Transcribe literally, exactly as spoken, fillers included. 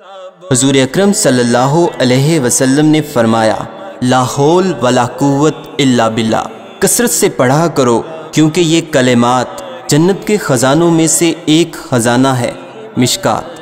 हुज़ूर अकरम सल्लल्लाहु अलैहि वसल्लम ने फरमाया, ला हौल वला कुव्वत इल्ला बिल्लाह। कसरत से पढ़ा करो क्योंकि ये कलेमात जन्नत के ख़ज़ानों में से एक ख़ज़ाना है। मिशकात।